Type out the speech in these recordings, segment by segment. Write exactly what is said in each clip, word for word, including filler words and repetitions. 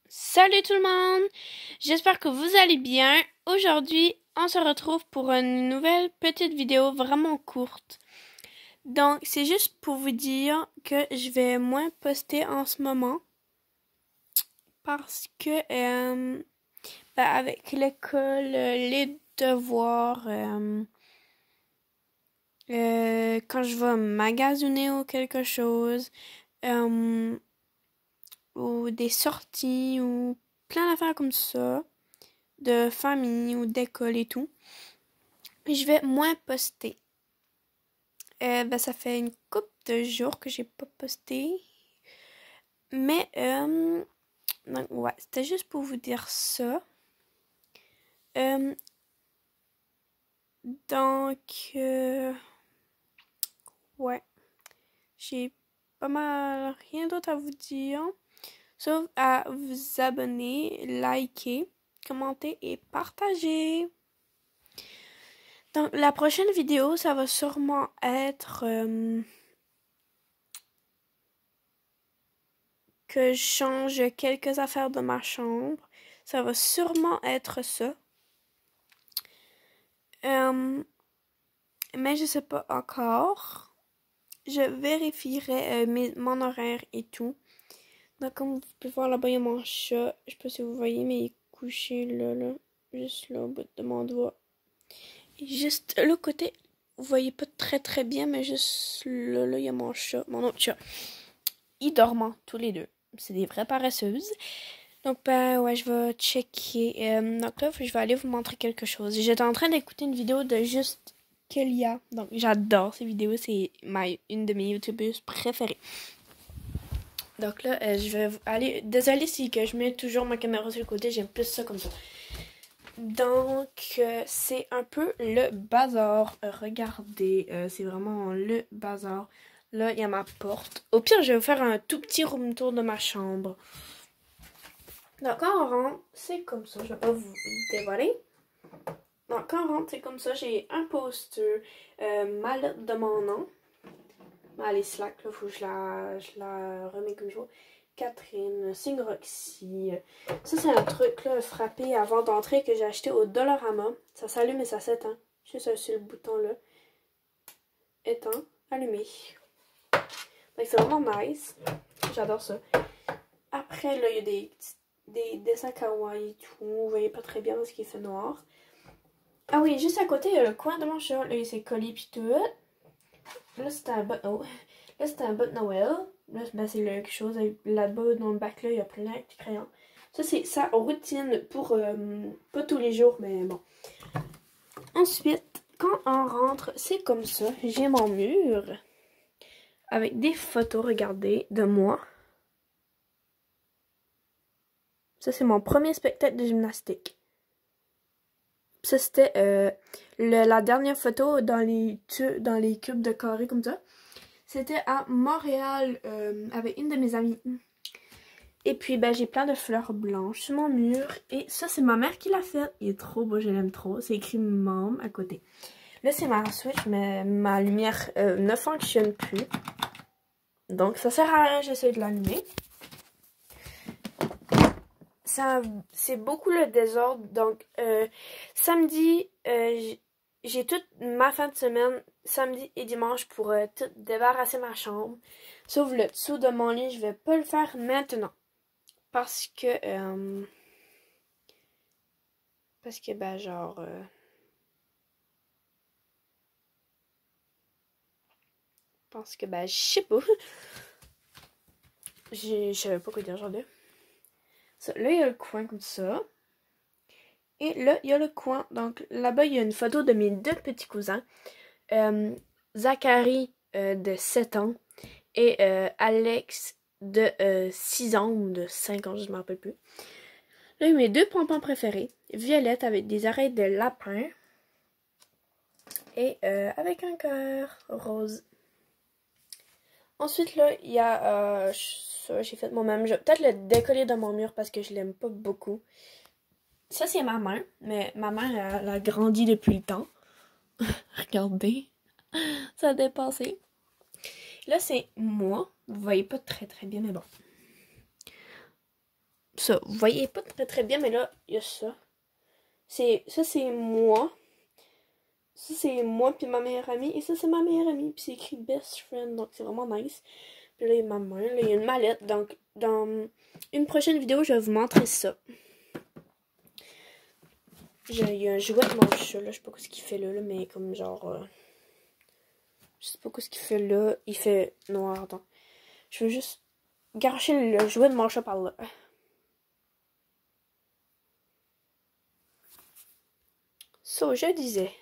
Salut tout le monde! J'espère que vous allez bien. Aujourd'hui, on se retrouve pour une nouvelle petite vidéo vraiment courte. Donc, c'est juste pour vous dire que je vais moins poster en ce moment. Parce que, euh, ben, avec l'école, les devoirs, euh, euh, quand je vais magasiner ou quelque chose, euh, ou des sorties, ou plein d'affaires comme ça, de famille ou d'école et tout, je vais moins poster. Euh, ben, ça fait une couple de jours que j'ai pas posté. Mais, euh, donc, ouais, c'était juste pour vous dire ça. Euh, donc, euh, ouais, j'ai pas mal rien d'autre à vous dire, sauf à vous abonner, liker, commenter et partager. Donc, la prochaine vidéo, ça va sûrement être euh, que je change quelques affaires de ma chambre. Ça va sûrement être ça. Euh, mais je sais pas encore. Je vérifierai euh, mes, mon horaire et tout. Donc, comme vous pouvez voir là-bas, il y a mon chat. Je sais pas si vous voyez, mais il est couché là, là. Juste là, au bout de mon doigt. Et juste le côté, vous voyez pas très très bien, mais juste là, là, il y a mon chat, mon autre chat. Ils dorment tous les deux. C'est des vraies paresseuses. Donc, ben, ouais, je vais checker. Euh, donc là, je vais aller vous montrer quelque chose. J'étais en train d'écouter une vidéo de juste Kelia. Donc, j'adore ces vidéos. C'est ma, une de mes youtubeuses préférées. Donc là, euh, je vais aller... Désolée si que je mets toujours ma caméra sur le côté. J'aime plus ça comme ça. Donc, euh, c'est un peu le bazar. Euh, regardez, euh, c'est vraiment le bazar. Là, il y a ma porte. Au pire, je vais vous faire un tout petit room tour de ma chambre. Donc, quand on rentre, c'est comme ça. Je vais pas vous dévoiler. Donc, quand on rentre, c'est comme ça. J'ai un poster, euh, ma lettre de mon nom. Elle est slack, là. Faut que je la, je la remets comme je vois. Catherine, signe Roxy. Ça, c'est un truc, là, frappé avant d'entrer que j'ai acheté au Dollarama. Ça s'allume et ça s'éteint. Juste sur le bouton, là. Éteint, allumé. Donc, c'est vraiment nice. J'adore ça. Après, là, il y a des petits des dessins kawaii et tout. Vous voyez pas très bien parce qu'il fait noir. Ah oui, juste à côté, il y a le coin de mon chat. Là, il s'est collé pis tout. Là, c'était un bot... Oh. Là, c'était un bot Noël. Là, ben, c'est quelque chose. Là-bas, dans le bac, là, il y a plein de petits crayons. Ça, c'est sa routine pour... Euh, pas tous les jours, mais bon. Ensuite, quand on rentre, c'est comme ça. J'ai mon mur. Avec des photos, regardez, de moi. Ça, c'est mon premier spectacle de gymnastique. Ça, c'était euh, le, la dernière photo dans les, dans les cubes de carré comme ça. C'était à Montréal euh, avec une de mes amies. Et puis, ben, j'ai plein de fleurs blanches sur mon mur. Et ça, c'est ma mère qui l'a fait. Il est trop beau, je l'aime trop. C'est écrit Mom à côté. Là, c'est ma Switch, mais ma lumière euh, ne fonctionne plus. Donc, ça sert à rien, j'essaie de l'allumer. C'est beaucoup le désordre. Donc, euh, samedi, euh, j'ai toute ma fin de semaine, samedi et dimanche, pour euh, tout débarrasser ma chambre. Sauf le dessous de mon lit, je vais pas le faire maintenant. Parce que, euh, parce que, ben, genre, euh, parce que, ben, je sais pas. Je savais pas quoi dire, genre de. Ça, là, il y a le coin comme ça. Et là, il y a le coin. Donc, là-bas, il y a une photo de mes deux petits cousins. Euh, Zachary, euh, de sept ans. Et euh, Alex, de euh, six ans ou de cinq ans, je ne me rappelle plus. Là, il y a mes deux pompons préférés. Violette avec des oreilles de lapin. Et euh, avec un cœur rose. Ensuite, là, il y a... Euh, ça, j'ai fait moi-même. Je vais peut-être le décoller de mon mur parce que je l'aime pas beaucoup. Ça, c'est ma main. Mais ma main, elle, elle a grandi depuis le temps. Regardez. Ça a dépassé. Là, c'est moi. Vous voyez pas très très bien, mais bon. ça. Vous voyez pas très très bien, mais là, il y a ça. C'est, ça, c'est moi. Ça, c'est moi puis ma meilleure amie. Et ça, c'est ma meilleure amie. Puis c'est écrit best friend. Donc, c'est vraiment nice. Puis là, il y a ma main. Là, il y a une mallette. Donc, dans une prochaine vidéo, je vais vous montrer ça. Il y a un jouet de mon chat. Là, je sais pas ce qu'il fait là, là. Mais comme genre... Euh, je sais pas ce qu'il fait là. Il fait noir. Donc, je veux juste garocher le jouet de mon chat par là. So, je disais...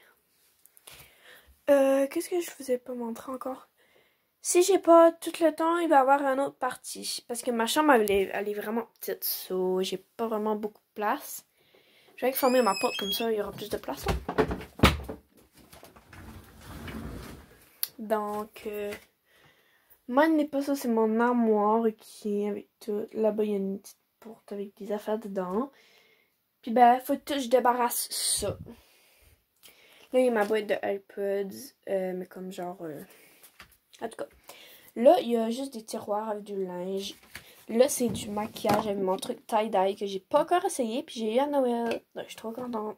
Euh, qu'est-ce que je vous ai pas montré encore? Si j'ai pas tout le temps, il va y avoir une autre partie. Parce que ma chambre, elle est, elle est vraiment petite. So, j'ai pas vraiment beaucoup de place. Je vais fermer ma porte comme ça, il y aura plus de place. Hein? Donc, euh, moi, n'est pas ça, c'est mon armoire qui est avec tout. Là-bas, il y a une petite porte avec des affaires dedans. Puis, ben, faut que je débarrasse ça. Là, il y a ma boîte de iPods, euh, mais comme genre... Euh... En tout cas, là, il y a juste des tiroirs avec du linge. Là, c'est du maquillage avec mon truc tie-dye que j'ai pas encore essayé. Puis j'ai eu à Noël. Donc, je suis trop contente.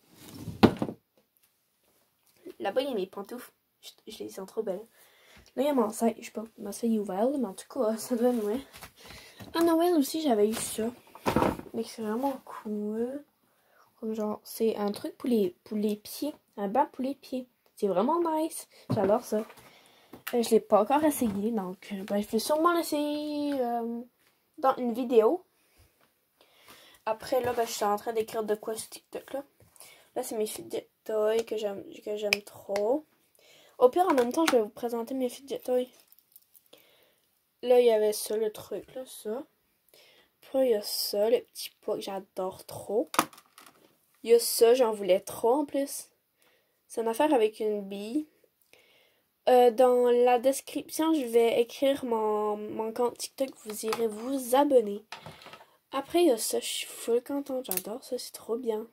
Là-bas, il y a mes pantoufles. Je, je les sens trop belles. Là, il y a mon sac. Je sais pas, mon sac est ouvert, mais en tout cas, ça donne, ouais. À Noël aussi, j'avais eu ça. Mais c'est vraiment cool. Comme genre, c'est un truc pour les, pour les pieds. Un banc pour les pieds. C'est vraiment nice. J'adore ça. Euh, je l'ai pas encore essayé. Donc, ben, je vais sûrement l'essayer euh, dans une vidéo. Après, là, ben, je suis en train d'écrire de quoi sur TikTok, là. Là, c'est mes fidget toys que j'aime que j'aime trop. Au pire, en même temps, je vais vous présenter mes fidget toys. Là, il y avait ça, le truc, là, ça. Puis là, il y a ça, le petit pot que j'adore trop. Il y a ça, j'en voulais trop en plus. C'est une affaire avec une bille. Euh, dans la description, je vais écrire mon, mon compte TikTok. Vous irez vous abonner. Après, il y a ça. Je suis full contente. J'adore ça. C'est trop bien.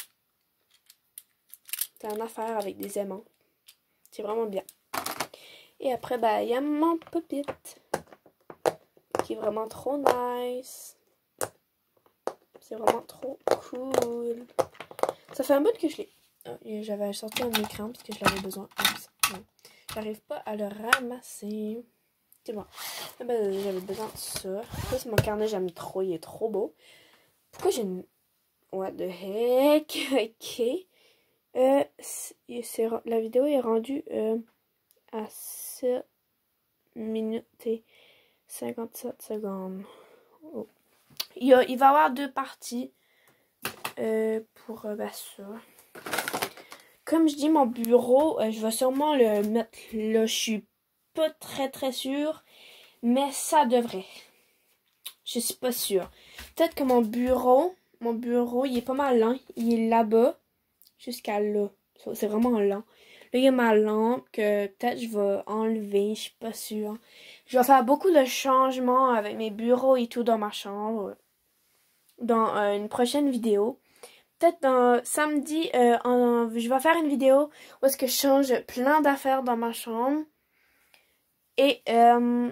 C'est une affaire avec des aimants. C'est vraiment bien. Et après, ben, il y a mon puppet. Qui est vraiment trop nice. C'est vraiment trop cool. Ça fait un bout que je l'ai. Oh, j'avais sorti un écran parce que je l'avais besoin. J'arrive pas à le ramasser. C'est bon. Ah ben, j'avais besoin de ça. Ça, c'est mon carnet, j'aime trop. Il est trop beau. Pourquoi j'ai une... What the heck? Ok. Euh, c'est... La vidéo est rendue euh, à sept minutes et cinquante-sept secondes. Oh. Il, y a, il va y avoir deux parties euh, pour euh, ben, ça. Comme je dis, mon bureau, euh, je vais sûrement le mettre là. Je suis pas très très sûre, mais ça devrait. Je suis pas sûre. Peut-être que mon bureau, mon bureau, il est pas mal lent. Il est là-bas jusqu'à là. C'est vraiment lent. Là, il y a ma lampe que peut-être je vais enlever. Je suis pas sûre. Je vais faire beaucoup de changements avec mes bureaux et tout dans ma chambre. Dans euh, une prochaine vidéo. Peut-être dans samedi, euh, en, je vais faire une vidéo où est-ce que je change plein d'affaires dans ma chambre. Et, euh,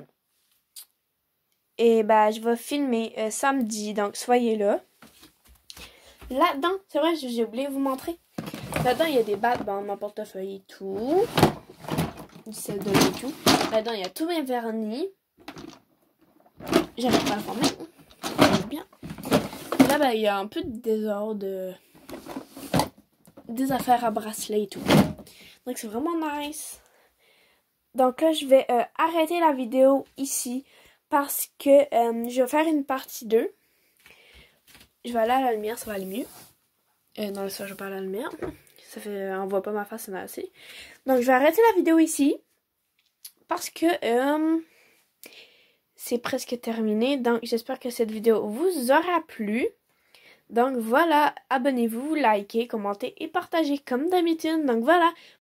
et ben, je vais filmer euh, samedi, donc soyez là. Là-dedans, c'est vrai, j'ai oublié de vous montrer. Là-dedans, il y a des battes dans mon portefeuille et tout. Du sel de l'eau et tout. Là-dedans, il y a tous mes vernis. J'arrive pas à le former. Ça bien. Là, ben, il y a un peu de désordre. Des affaires à bracelet et tout. Donc, c'est vraiment nice. Donc là, je vais euh, arrêter la vidéo ici. Parce que euh, je vais faire une partie deux. Je vais aller à la lumière, ça va aller mieux. Euh, non, ça, je vais pas à la lumière. Ça fait, on voit pas ma face, ça m'a assez. Donc, je vais arrêter la vidéo ici. Parce que euh, c'est presque terminé. Donc, j'espère que cette vidéo vous aura plu. Donc, voilà. Abonnez-vous, likez, commentez et partagez comme d'habitude. Donc, voilà.